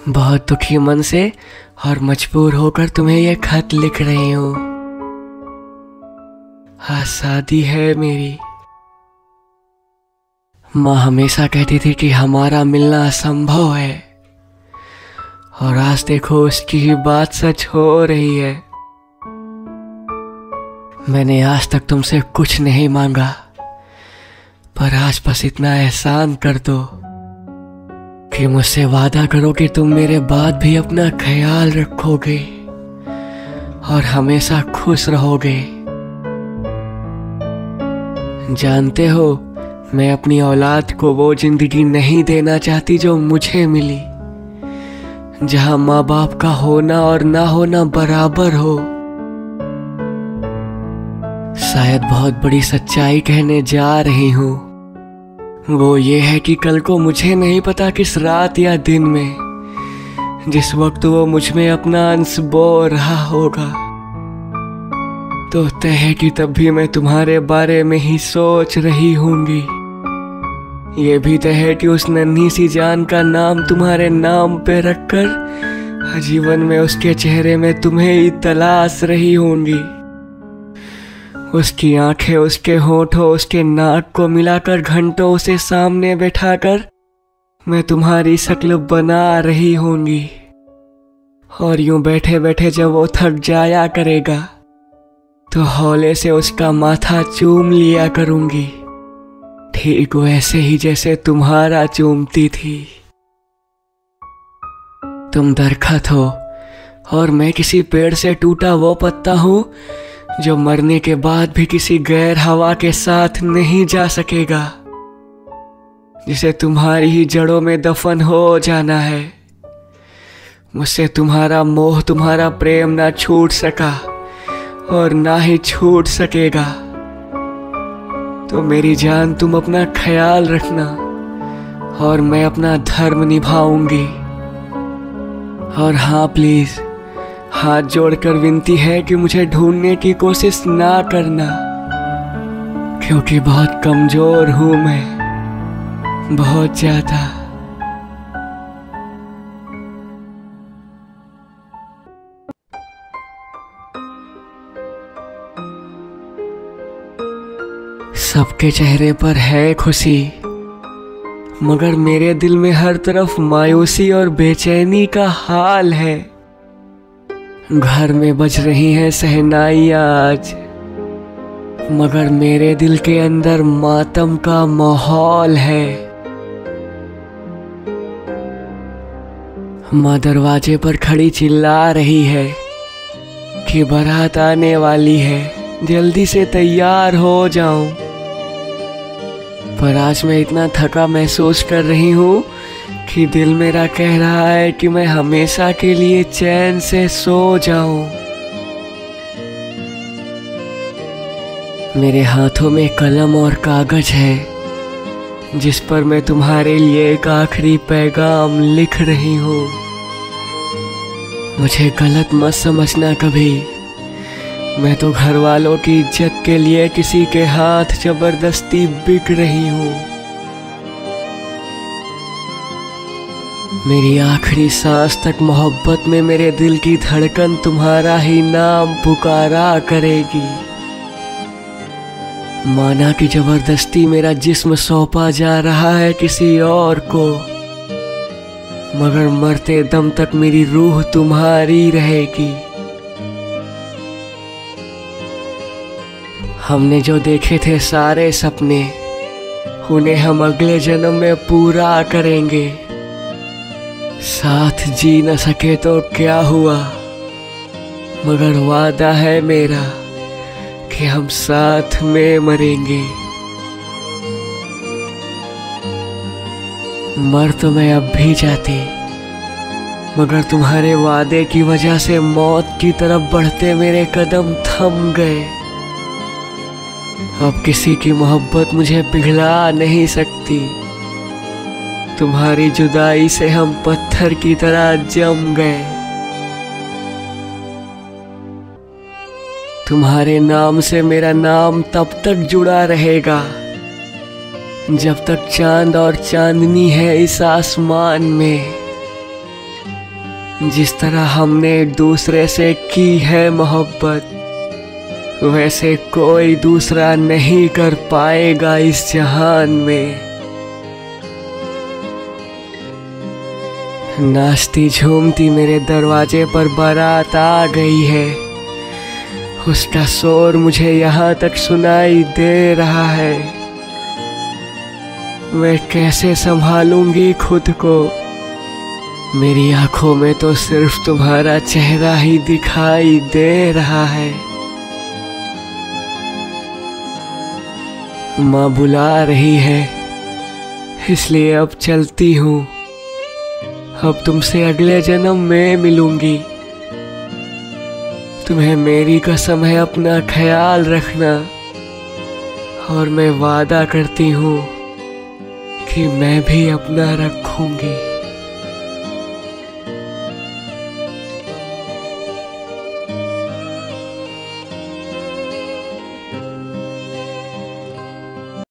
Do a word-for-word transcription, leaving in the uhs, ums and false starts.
बहुत दुखी मन से और मजबूर होकर तुम्हें यह खत लिख रही हूँ। हाँ, शादी है मेरी। माँ हमेशा कहती थी कि हमारा मिलना असंभव है, और आज देखो उसकी ही बात सच हो रही है। मैंने आज तक तुमसे कुछ नहीं मांगा, पर आज बस इतना एहसान कर दो कि मुझसे वादा करो कि तुम मेरे बाद भी अपना ख्याल रखोगे और हमेशा खुश रहोगे। जानते हो, मैं अपनी औलाद को वो जिंदगी नहीं देना चाहती जो मुझे मिली, जहां माँ बाप का होना और ना होना बराबर हो। शायद बहुत बड़ी सच्चाई कहने जा रही हूं, वो ये है कि कल को मुझे नहीं पता किस रात या दिन में, जिस वक्त वो मुझ में अपना अंश बो रहा होगा, तो तय है कि तब भी मैं तुम्हारे बारे में ही सोच रही होंगी। ये भी तय है कि उस नन्ही सी जान का नाम तुम्हारे नाम पे रखकर जीवन में उसके चेहरे में तुम्हें ही तलाश रही होंगी। उसकी आंखें, उसके होठों, उसके नाक को मिलाकर घंटों उसे सामने बैठाकर मैं तुम्हारी शक्ल बना रही होंगी। और यूं बैठे बैठे जब वो थक जाया करेगा तो हौले से उसका माथा चूम लिया करूंगी, ठीक वैसे ही जैसे तुम्हारा चूमती थी। तुम दरखत हो और मैं किसी पेड़ से टूटा वो पत्ता हूं जो मरने के बाद भी किसी गैर हवा के साथ नहीं जा सकेगा, जिसे तुम्हारी ही जड़ों में दफन हो जाना है। मुझसे तुम्हारा मोह, तुम्हारा प्रेम ना छूट सका और ना ही छूट सकेगा। तो मेरी जान, तुम अपना ख्याल रखना और मैं अपना धर्म निभाऊंगी। और हाँ, प्लीज हाथ जोड़कर विनती है कि मुझे ढूंढने की कोशिश ना करना, क्योंकि बहुत कमजोर हूं मैं, बहुत ज्यादा। सबके चेहरे पर है खुशी, मगर मेरे दिल में हर तरफ मायूसी और बेचैनी का हाल है। घर में बज रही हैं शहनाइयां आज, मगर मेरे दिल के अंदर मातम का माहौल है। माँ दरवाजे पर खड़ी चिल्ला रही है कि बारात आने वाली है, जल्दी से तैयार हो जाऊं। पर आज मैं इतना थका महसूस कर रही हूं कि दिल मेरा कह रहा है कि मैं हमेशा के लिए चैन से सो जाऊं। मेरे हाथों में कलम और कागज है, जिस पर मैं तुम्हारे लिए एक आखिरी पैगाम लिख रही हूं। मुझे गलत मत समझना कभी, मैं तो घर वालों की इज्जत के लिए किसी के हाथ जबरदस्ती बिक रही हूं। मेरी आखिरी सांस तक मोहब्बत में मेरे दिल की धड़कन तुम्हारा ही नाम पुकारा करेगी। माना कि जबरदस्ती मेरा जिस्म सौंपा जा रहा है किसी और को, मगर मरते दम तक मेरी रूह तुम्हारी रहेगी। हमने जो देखे थे सारे सपने, उन्हें हम अगले जन्म में पूरा करेंगे। साथ जी न सके तो क्या हुआ, मगर वादा है मेरा कि हम साथ में मरेंगे। मर तो मैं अब भी जाती, मगर तुम्हारे वादे की वजह से मौत की तरफ बढ़ते मेरे कदम थम गए। अब किसी की मोहब्बत मुझे पिघला नहीं सकती। तुम्हारी जुदाई से हम पत्थर की तरह जम गए। तुम्हारे नाम से मेरा नाम तब तक जुड़ा रहेगा जब तक चांद और चांदनी है इस आसमान में। जिस तरह हमने एक दूसरे से की है मोहब्बत, वैसे कोई दूसरा नहीं कर पाएगा इस जहान में। नाचती झूमती मेरे दरवाजे पर बारात आ गई है। उसका शोर मुझे यहाँ तक सुनाई दे रहा है। मैं कैसे संभालूंगी खुद को? मेरी आंखों में तो सिर्फ तुम्हारा चेहरा ही दिखाई दे रहा है। माँ बुला रही है, इसलिए अब चलती हूँ। अब तुमसे अगले जन्म में मिलूंगी। तुम्हें मेरी कसम है अपना ख्याल रखना, और मैं वादा करती हूँ कि मैं भी अपना रखूंगी।